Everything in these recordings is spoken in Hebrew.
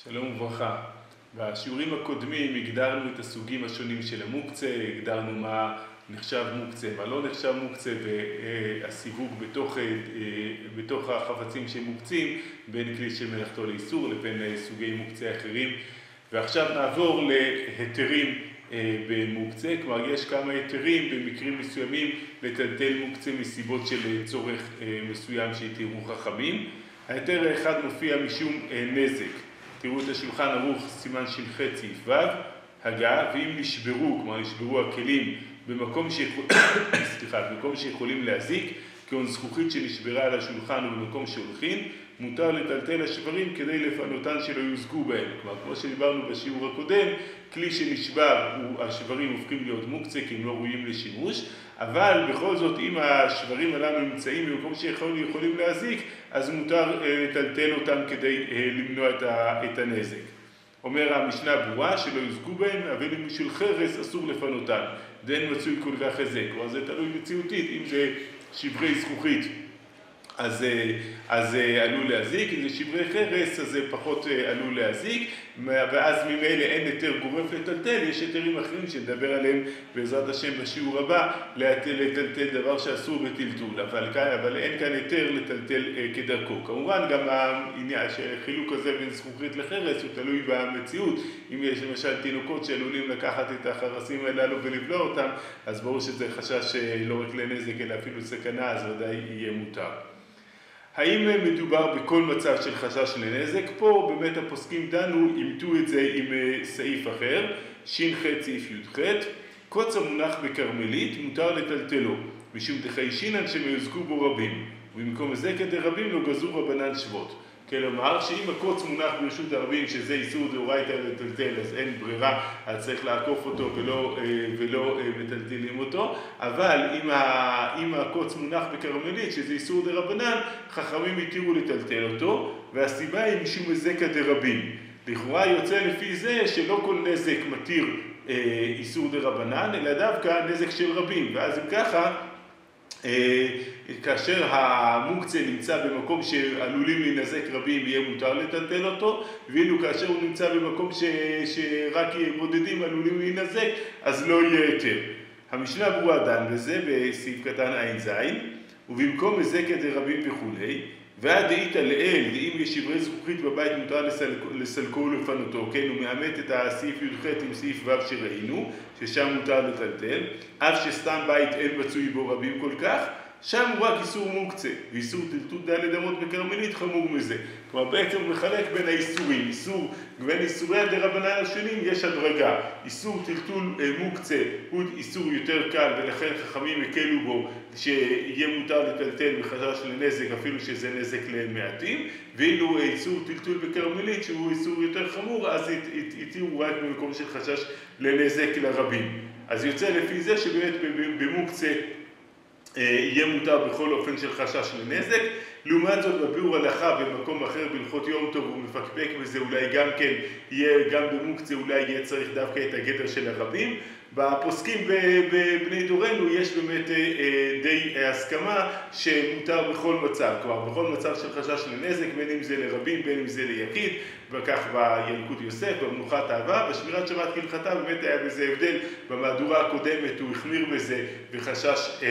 שלום וברכה. בשיעורים הקודמים הגדרנו את הסוגים השונים של המוקצה, הגדרנו מה נחשב מוקצה, מה לא נחשב מוקצה, והסיווג בתוך החפצים שמוקצים בין כלי של מלאכתו לאיסור לבין סוגי מוקצה אחרים. ועכשיו נעבור להיתרים במוקצה, כלומר יש כמה היתרים במקרים מסוימים לטלטל מוקצה מסיבות של צורך מסוים שהתירו חכמים. ההיתר האחד מופיע משום נזק. תראו את השולחן ערוך סימן ש"ח סעיף ו', הגה, ואם נשברו, כלומר נשברו הכלים במקום שיכולים להזיק, כגון זכוכית שנשברה על השולחן ובמקום שהולכין, מותר לטלטל השברים כדי לפנותן שלא יוזגו בהם. כלומר, כמו שדיברנו בשיעור הקודם, כלי שנשבר, השברים הופכים להיות מוקצה כי הם לא ראויים לשימוש, אבל בכל זאת אם השברים הללו נמצאים במקום שיכולים להזיק, אז מותר לטלטל אותם כדי למנוע את הנזק. אומר המשנה ברורה שלא יוזגו בהם, אבל אם בשביל חרס אסור לפנותן, דאין מצוי כל כך חזק. כלומר זה תלוי מציאותית, אם זה שברי זכוכית אז עלול להזיק, אם זה שברי חרס אז זה פחות עלול להזיק, ואז ממילא אין היתר גורף לטלטל, יש היתרים אחרים שנדבר עליהם בעזרת השם בשיעור הבא, לטלטל דבר שאסור בטלטול, אבל אין כאן היתר לטלטל כדרכו. כמובן גם החילוק הזה בין זכוכית לחרס הוא תלוי במציאות, אם יש למשל תינוקות שעלולים לקחת את החרסים הללו ולבלוע אותם, אז ברור שזה חשש לא רק לנזק אלא אפילו סכנה, אז ודאי יהיה מותר. האם מדובר בכל מצב של חשש לנזק? פה באמת הפוסקים דנו, אימתו את זה עם סעיף אחר, ש"ח סעיף י"ח, קוץ המונח בכרמלית מותר לטלטלו, משום דחי שינן שמיוזגו בו רבים, ובמקום זה כדי רבים לא גזרו רבנן שבות. כלומר, שאם הקוץ מונח ברשות הרבים, שזה איסור דאורייתא לטלטל, אז אין ברירה, אז צריך לעקוף אותו ולא מטלטלים אותו. אבל אם הקוץ מונח בכרמלית, שזה איסור דרבנן, חכמים התירו לטלטל אותו, והסיבה היא משום מזקא דרבים. לכאורה יוצא לפי זה שלא כל נזק מתיר איסור דרבנן, אלא דווקא נזק של רבים. ואז אם ככה, כאשר המוקצה נמצא במקום שעלולים להינזק רבים יהיה מותר לטלטל אותו, ואילו כאשר הוא נמצא במקום שרק בודדים עלולים להינזק אז לא יהיה היתר. המשנה ברורה דן בזה בסעיף קטן ע"ז, ובמקום מזקא דרבים וכולי, ועד דאית לאל, ואם יש שברי זכוכית בבית מותר לסלקו ולפנותו, כן, הוא מאמת את הסעיף י"ח עם סעיף ו' שראינו, ששם מותר לטלטל, אף שסתם בית אין מצוי בו רבים כל כך, שם הוא רק איסור מוקצה, ואיסור טלטול ד' אמות בכרמלית חמור מזה. כלומר בעצם הוא מחלק בין האיסורים, בין איסורי הדרבנן השונים יש הדרגה. איסור טלטול מוקצה הוא איסור יותר קל, ולכן חכמים הקלו בו שיהיה מותר לטלטל בחשש לנזק, אפילו שזה נזק למעטים, ואילו איסור טלטול בכרמלית שהוא איסור יותר חמור, אז התירו רק במקום של חשש לנזק לרבים. אז יוצא לפי זה שבאמת במוקצה יהיה מותר בכל אופן של חשש לנזק. לעומת זאת בביאור הלכה במקום אחר בהלכות יום טוב הוא מפקפק בזה, אולי גם כן יהיה, גם במוקצה אולי יהיה צריך דווקא את הגדר של הרבים. בפוסקים בבני דורנו יש באמת די הסכמה שמותר בכל מצב, כלומר בכל מצב של חשש לנזק, בין אם זה לרבים בין אם זה ליחיד, וכך בילקוט יוסף, במנוחת אהבה, בשמירת שבת כהלכתה באמת היה בזה הבדל. במהדורה הקודמת הוא החמיר בזה וחשש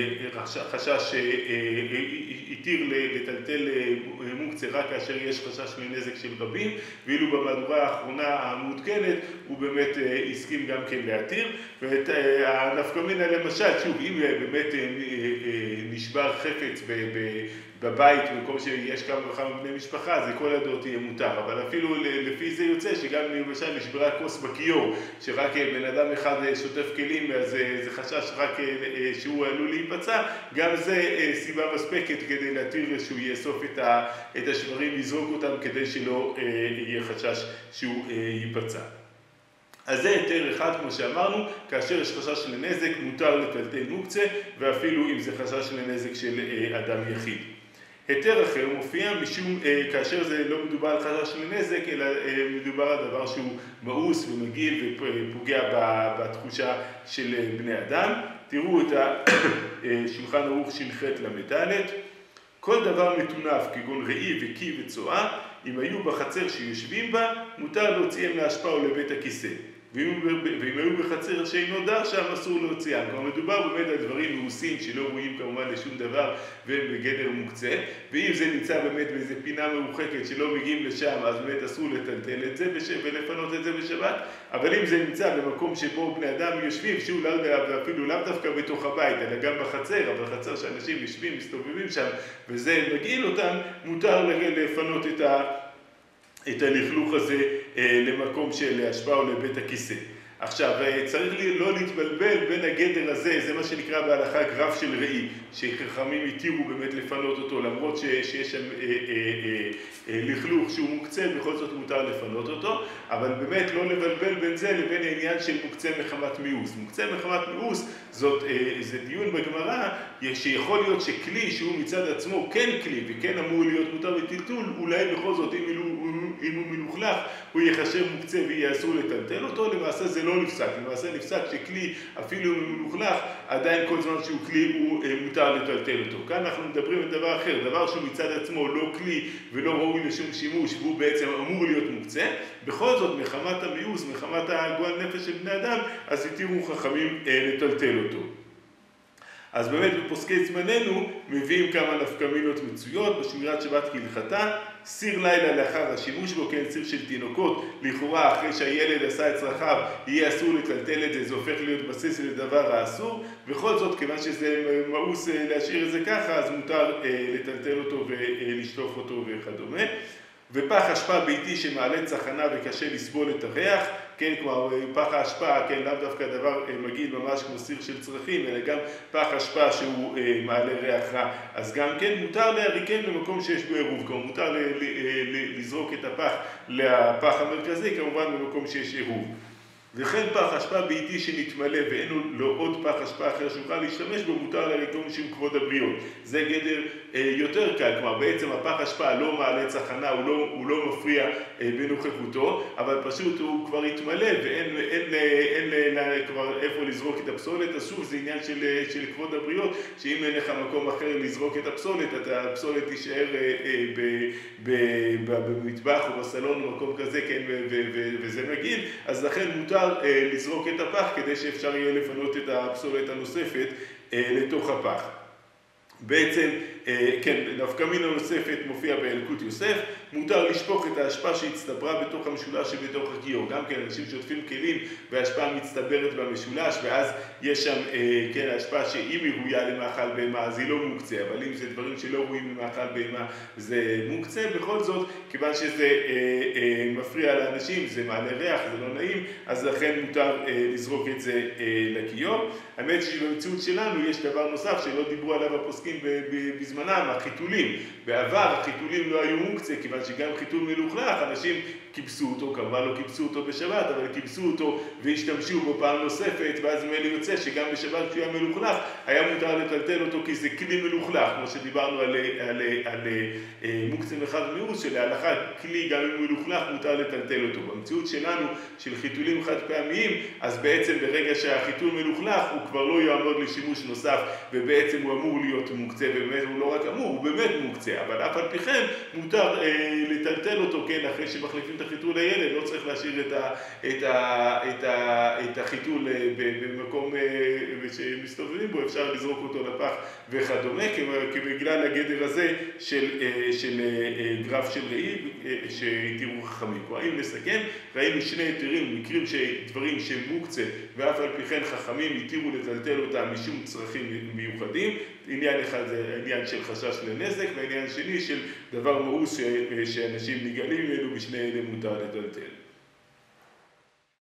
התיר לטלטל מוקצה רק כאשר יש חשש לנזק של רבים, ואילו במהדורה האחרונה המעודכנת הוא באמת הסכים גם כן להתיר. ואת הנפקא מינה למשל, שוב, אם באמת נשבר חפץ בבית במקום שיש כמה וכמה בני משפחה, זה כל הדעות יהיה מותר, אבל אפילו לפי זה יוצא שגם למשל נשברה כוס בכיור, שרק בן אדם אחד שוטף כלים, אז זה חשש רק שהוא עלול להיפצע, גם זה סיבה מספקת כדי להתיר שהוא יאסוף את השברים, לזרוק אותם כדי שלא יהיה חשש שהוא ייפצע. אז זה היתר אחד, כמו שאמרנו, כאשר יש חשש לנזק מותר לטלטל מוקצה, ואפילו אם זה חשש לנזק של אדם יחיד. היתר אחר מופיע משום כאשר זה לא מדובר על חשש לנזק, אלא מדובר על דבר שהוא מאוס ומגיל ופוגע בתחושה של בני אדם. תראו את השולחן ערוך ש"ח ל"ד, כל דבר מטונף כגון ראי וקי וצואה אם היו בחצר שיושבים בה, מותר להוציאם לאשפה או לבית הכיסא. ואם היו בחצר שאינו דר שם, אסור להוציאם. כלומר, מדובר באמת על דברים מאוסים שלא ראויים כמובן לשום דבר והם בגדר מוקצה. ואם זה נמצא באמת באיזו פינה מרוחקת שלא מגיעים לשם, אז באמת אסור לטלטל את זה ולפנות את זה בשבת. אבל אם זה נמצא במקום שבו בני אדם יושבים, שהוא אפילו לאו דווקא בתוך הבית, אלא גם בחצר, אבל חצר שאנשים יושבים, מסתובבים שם, וזה מגעיל אותם, מותר לפנות את הלכלוך הזה למקום של אשפה או לבית הכיסא. עכשיו, צריך לא להתבלבל בין הגדר הזה, זה מה שנקרא בהלכה גרף של ראי, שחכמים התירו באמת לפנות אותו, למרות שיש שם לכלוך שהוא מוקצה, בכל זאת מותר לפנות אותו, אבל באמת לא לבלבל בין זה לבין העניין של מוקצה מחמת מיאוס. מוקצה מחמת מיאוס זה דיון בגמרא, שיכול להיות שכלי שהוא מצד עצמו כן כלי וכן אמור להיות מותר לטלטול, אולי בכל זאת אם הוא מלוכלך הוא יחשב מוקצה ויהיה אסור לטלטל אותו, למעשה זה לא נפסק. למעשה נפסק שכלי אפילו אם הוא מלוכלך, עדיין כל זמן שהוא כלי הוא מותר לטלטל אותו. כאן אנחנו מדברים על דבר אחר, דבר שהוא מצד עצמו לא כלי ולא ראוי לשום שימוש והוא בעצם אמור להיות מוקצה. בכל זאת מחמת המיאוס, מחמת הגועל נפש של בני אדם, אז התירו חכמים לטלטל אותו. אז באמת בפוסקי זמננו מביאים כמה נפקמינות מצויות בשמירת שבת כהלכתה. סיר לילה לאחר השימוש בו, כן, סיר של תינוקות, לכאורה אחרי שהילד עשה את צרכיו יהיה אסור לטלטל את זה, זה הופך להיות בסיס לדבר האסור. בכל זאת, כיוון שזה מאוס להשאיר את זה ככה, אז מותר לטלטל אותו ולשטוף אותו וכדומה. ופח אשפה ביתי שמעלה צחנה וקשה לסבול את הריח, כן, כמו פח האשפה, כן, לאו דווקא דבר מגעיל ממש כמו סיר של צרכים, אלא גם פח אשפה שהוא מעלה ריח רע, אז גם כן מותר להריקן למקום שיש בו עירוב, כלומר מותר לזרוק את הפח לפח המרכזי, כמובן במקום שיש עירוב. וכן פח אשפה ביתי שנתמלא ואין לו עוד פח אשפה אחר שיוכל להשתמש בו, מותר להריקו משום כבוד הבריות. זה גדר יותר קל, כלומר בעצם הפח אשפה לא מעלה צחנה, הוא לא מפריע בנוכחותו, אבל פשוט הוא כבר התמלא ואין כבר איפה לזרוק את הפסולת. אז שוב זה עניין של כבוד הבריות, שאם אין לך מקום אחר לזרוק את הפסולת, הפסולת תישאר במטבח או בסלון או מקום כזה, כן, וזה מגעיל, אז לכן מותר לזרוק את הפח כדי שאפשר יהיה לפנות את הפסולת הנוספת לתוך הפח. בעצם, כן, נפקמינה נוספת מופיע באלקוט יוסף, מותר לשפוך את האשפה שהצטברה בתוך המשולש שבתוך הכיור. גם כן, אנשים שוטפים כלים והאשפה מצטברת במשולש, ואז יש שם, כן, האשפה שאם היא ראויה למאכל בהמה, אז היא לא מוקצה, אבל אם זה דברים שלא ראויים למאכל בהמה, זה מוקצה. בכל זאת, כיוון שזה מפריע לאנשים, זה מעלה ריח, זה לא נעים, אז לכן מותר לזרוק את זה לכיור. האמת שבמציאות שלנו יש דבר נוסף שלא דיברו עליו הפוסקים בזמנם, החיתולים. בעבר החיתולים לא היו מוקצה, כיוון שגם חיתול מלוכלך, אנשים קיבסו אותו, כמובן לא קיבסו אותו בשבת, אבל קיבסו אותו והשתמשו בו פעם נוספת, ואז מלי יוצא שגם בשבת כשהוא היה מלוכלך, היה מותר לטלטל אותו כי זה כלי מלוכלך, כמו שדיברנו על מוקצה מחד מיאוס, שלהלכה כלי גם אם מלוכלך מותר לטלטל אותו. במציאות שלנו, של חיתולים חד פעמיים, אז בעצם ברגע שהחיתול מלוכלך, הוא כבר לא יעמוד לשימוש נוסף, ובעצם הוא אמור להיות מוקצה, ובאמת הוא לא רק אמור, הוא באמת מוקצה, אבל אף על פי כן מותר לטלטל אותו, כן, אחרי שמחליפים את החיתול לילד, לא צריך להשאיר את החיתול במקום שמסתובבים בו, אפשר לזרוק אותו לפח וכדומה, בגלל הגדר הזה של גרף של ראי שהתירו חכמים. אם נסכם, ראינו שני היתרים, מקרים שדברים שהם מוקצה, ואף על פי כן חכמים התירו לטלטל אותם משום צרכים מיוחדים. עניין אחד זה עניין של חשש לנזק, והעניין שני של דבר מאוס שאנשים נגאלים ממנו, בשני אלה מותר לטלטל.